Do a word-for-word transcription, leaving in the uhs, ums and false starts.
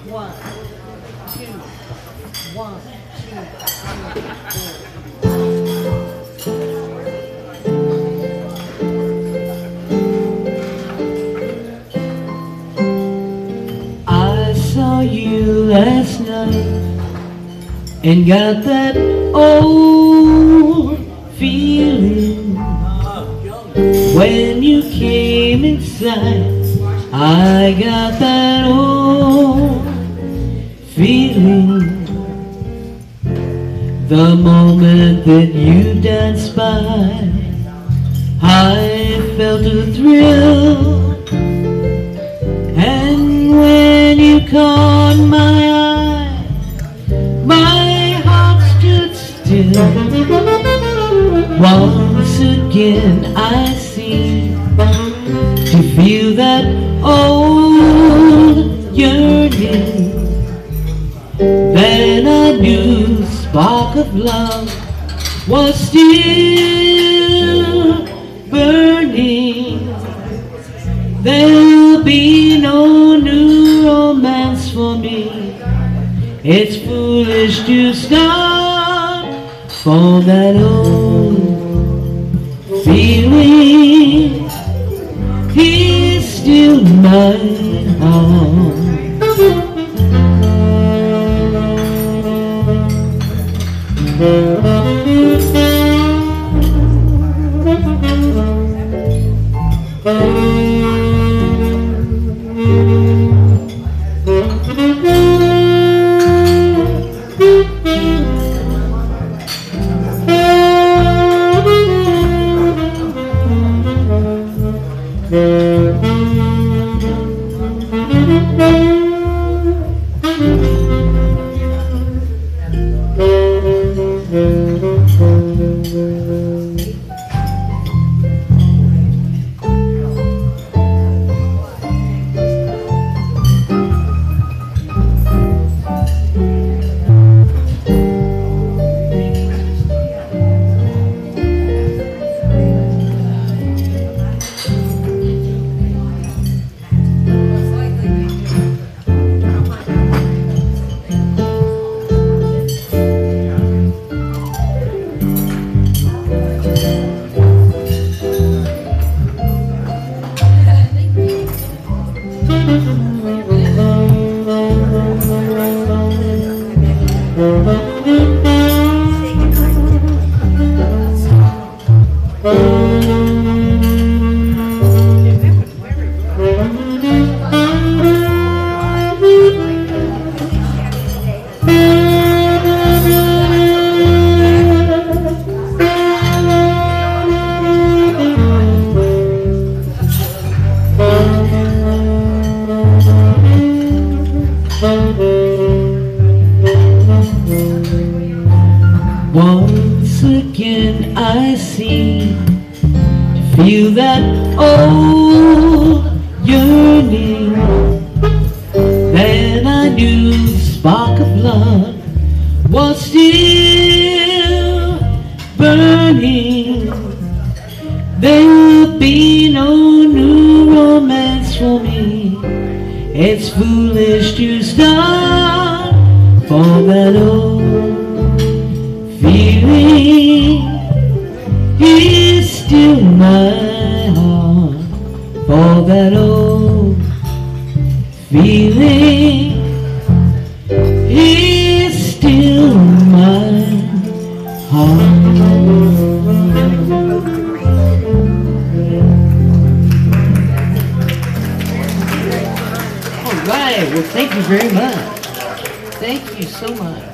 One, two, one, two, three, four. I saw you last night and got that old feeling when you came inside. I got that old feeling the moment that you danced by. I felt a thrill, and when you caught my eye, my heart stood still. Once again I seem to feel that old yearning. Then I knew the spark of love was still burning. There'll be no new romance for me. It's foolish to start for that old feeling. He's still my heart. Once again I seem to feel that old yearning. Then I knew the spark of love was still burning. There'll be no new romance for me. It's foolish to start for that old feeling. Is still my heart for that old feeling. Is still my heart. All right, well, thank you very much. Thank you so much.